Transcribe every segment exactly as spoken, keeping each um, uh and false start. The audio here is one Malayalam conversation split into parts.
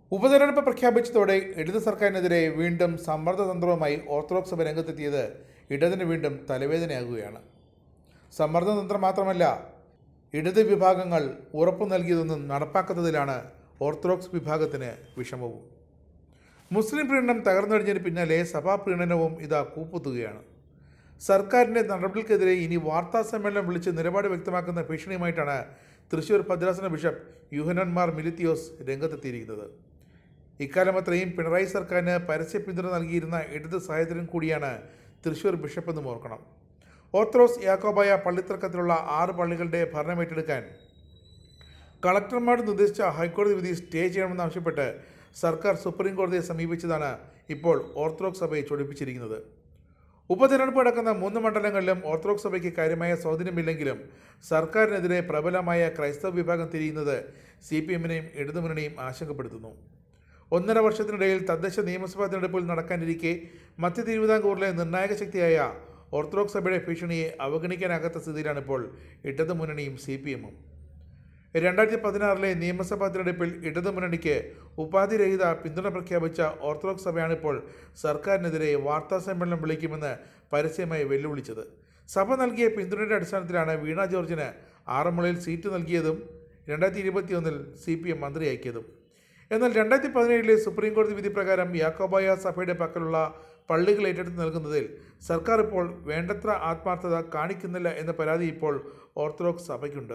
ഉപതെരഞ്ഞെടുപ്പ് പ്രഖ്യാപിച്ചതോടെ ഇടത് സർക്കാരിനെതിരെ വീണ്ടും സമ്മർദ്ദതന്ത്രവുമായി ഓർത്തഡോക്സ് സഭ രംഗത്തെത്തിയത് ഇടതിന് വീണ്ടും തലവേദനയാകുകയാണ്. സമ്മർദ്ദതന്ത്രം മാത്രമല്ല, ഇടത് വിഭാഗങ്ങൾ ഉറപ്പു നൽകിയതൊന്നും നടപ്പാക്കാത്തതിലാണ് ഓർത്തഡോക്സ് വിഭാഗത്തിന് വിഷമവും. മുസ്ലിം പ്രീണനം തകർന്നടിഞ്ഞതിന് പിന്നാലെ സഭാ പ്രീണനവും ഇതാ കൂപ്പുത്തുകയാണ്. സർക്കാരിൻ്റെ നടപടികൾക്കെതിരെ ഇനി വാർത്താ സമ്മേളനം വിളിച്ച് നിലപാട് വ്യക്തമാക്കുന്ന ഭീഷണിയുമായിട്ടാണ് തൃശൂർ ഭദ്രാസന ബിഷപ്പ് യൂഹന്നാൻ മാർ മിലിത്തിയോസ് രംഗത്തെത്തിയിരിക്കുന്നത്. ഇക്കാലം അത്രയും പിണറായി സർക്കാരിന് പരസ്യ പിന്തുണ നൽകിയിരുന്ന ഇടത് സഹോദരൻ കൂടിയാണ് തൃശൂർ ബിഷപ്പ് എന്നും ഓർക്കണം. ഓർത്തഡോക്സ് യാക്കോബായ പള്ളിത്തർക്കത്തിലുള്ള ആറ് പള്ളികളുടെ ഭരണമേറ്റെടുക്കാൻ കളക്ടർമാർ നിർദ്ദേശിച്ച ഹൈക്കോടതി വിധി സ്റ്റേ ചെയ്യണമെന്നാവശ്യപ്പെട്ട് സർക്കാർ സുപ്രീം കോടതിയെ സമീപിച്ചതാണ് ഇപ്പോൾ ഓർത്തഡോക്സ് സഭയെ ചൊടിപ്പിച്ചിരിക്കുന്നത്. ഉപതെരഞ്ഞെടുപ്പ് നടക്കുന്ന മൂന്ന് മണ്ഡലങ്ങളിലും ഓർത്തഡോക്സ് സഭയ്ക്ക് കാര്യമായ സ്വാധീനമില്ലെങ്കിലും സർക്കാരിനെതിരെ പ്രബലമായ ക്രൈസ്തവ വിഭാഗം തിരിയുന്നത് സി പി എമ്മിനെയും ഇടതുമുന്നണിയും ആശങ്കപ്പെടുത്തുന്നു. ഒന്നര വർഷത്തിനിടയിൽ തദ്ദേശ നിയമസഭാ തിരഞ്ഞെടുപ്പിൽ നടക്കാനിരിക്കെ മധ്യ തിരുവിതാംകൂറിലെ നിർണായക ശക്തിയായ ഓർത്തഡോക്സ് സഭയുടെ ഭീഷണിയെ അവഗണിക്കാനാകാത്ത സ്ഥിതിയിലാണ് ഇപ്പോൾ ഇടതുമുന്നണിയും സി പി എമ്മും. രണ്ടായിരത്തി പതിനാറിലെ നിയമസഭാ തിരഞ്ഞെടുപ്പിൽ ഇടതുമുന്നണിക്ക് ഉപാധിരഹിത പിന്തുണ പ്രഖ്യാപിച്ച ഓർത്തഡോക്സ് സഭയാണിപ്പോൾ സർക്കാരിനെതിരെ വാർത്താ സമ്മേളനം വിളിക്കുമെന്ന് പരസ്യമായി വെല്ലുവിളിച്ചത്. സഭ നൽകിയ പിന്തുണയുടെ അടിസ്ഥാനത്തിലാണ് വീണ ജോർജിന് ആറന്മുളയിൽ സീറ്റ് നൽകിയതും രണ്ടായിരത്തി ഇരുപത്തിയൊന്നിൽ സി പി എം മന്ത്രിയാക്കിയതും. എന്നാൽ രണ്ടായിരത്തി പതിനേഴിലെ സുപ്രീം കോടതി വിധി പ്രകാരം യാക്കോബായ സഭയുടെ പക്കലുള്ള പള്ളികൾ ഏറ്റെടുത്ത് നൽകുന്നതിൽ സർക്കാർ ഇപ്പോൾ വേണ്ടത്ര ആത്മാർത്ഥത കാണിക്കുന്നില്ല എന്ന പരാതി ഇപ്പോൾ ഓർത്തഡോക്സ് സഭയ്ക്കുണ്ട്.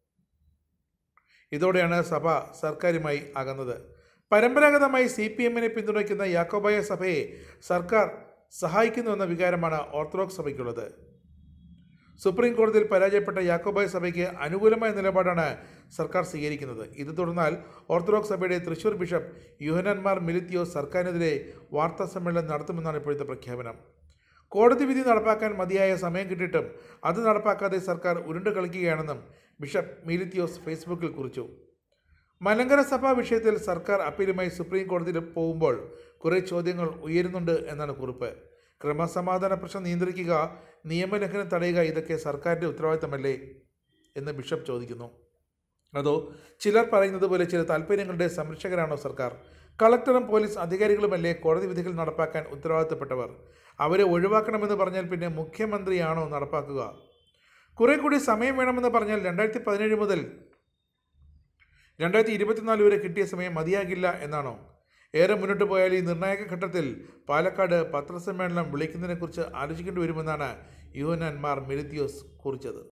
ഇതോടെയാണ് സഭ സർക്കാരുമായി അകന്നത്. പരമ്പരാഗതമായി സി പി എമ്മിനെ പിന്തുണയ്ക്കുന്ന യാക്കോബായ സഭയെ സർക്കാർ സഹായിക്കുന്നുവെന്ന വികാരമാണ് ഓർത്തഡോക്സ് സഭയ്ക്കുള്ളത്. സുപ്രീം കോടതിയിൽ പരാജയപ്പെട്ട യാക്കോബായ സഭയ്ക്ക് അനുകൂലമായ നിലപാടാണ് സർക്കാർ സ്വീകരിക്കുന്നത്. ഇത് തുടർന്നാൽ ഓർത്തഡോക്സ് സഭയുടെ തൃശൂർ ബിഷപ്പ് യൂഹന്നാൻ മാർ മിലിത്തിയോസ് സർക്കാരിനെതിരെ വാർത്താ സമ്മേളനം നടത്തുമെന്നാണ് ഇപ്പോഴത്തെ പ്രഖ്യാപനം. കോടതി വിധി നടപ്പാക്കാൻ മതിയായ സമയം കിട്ടിയിട്ടും അത് നടപ്പാക്കാതെ സർക്കാർ ഉരുണ്ട് കളിക്കുകയാണെന്നും ബിഷപ്പ് മിലിത്തിയോസ് ഫേസ്ബുക്കിൽ കുറിച്ചു. മലങ്കര സഭാ വിഷയത്തിൽ സർക്കാർ അപ്പീലുമായി സുപ്രീം കോടതിയിൽ പോകുമ്പോൾ കുറേ ചോദ്യങ്ങൾ ഉയരുന്നുണ്ട് എന്നാണ് കുറിപ്പ്. ക്രമസമാധാന പ്രശ്നം നിയന്ത്രിക്കുക, നിയമലംഘനം തടയുക, ഇതൊക്കെ സർക്കാരിൻ്റെ ഉത്തരവാദിത്തമല്ലേ എന്ന് ബിഷപ്പ് ചോദിക്കുന്നു. അതോ ചിലർ പറയുന്നത് പോലെ ചില താല്പര്യങ്ങളുടെ സംരക്ഷകരാണോ സർക്കാർ? കളക്ടറും പോലീസ് അധികാരികളുമല്ലേ കോടതി വിധികൾ നടപ്പാക്കാൻ ഉത്തരവാദിത്തപ്പെട്ടവർ? അവരെ ഒഴിവാക്കണമെന്ന് പറഞ്ഞാൽ പിന്നെ മുഖ്യമന്ത്രിയാണോ നടപ്പാക്കുക? കുറെ കൂടി സമയം വേണമെന്ന് പറഞ്ഞാൽ രണ്ടായിരത്തി പതിനേഴ് മുതൽ രണ്ടായിരത്തി ഇരുപത്തിനാല് വരെ കിട്ടിയ സമയം മതിയാകില്ല എന്നാണോ? ഏറെ മുന്നോട്ട് പോയാൽ ഈ നിർണായക ഘട്ടത്തിൽ പാലക്കാട് പത്രസമ്മേളനം വിളിക്കുന്നതിനെക്കുറിച്ച് ആലോചിക്കേണ്ടി വരുമെന്നാണ് യൂഹന്നാൻ മാർ മിലിത്തിയോസ് കുറിച്ചത്.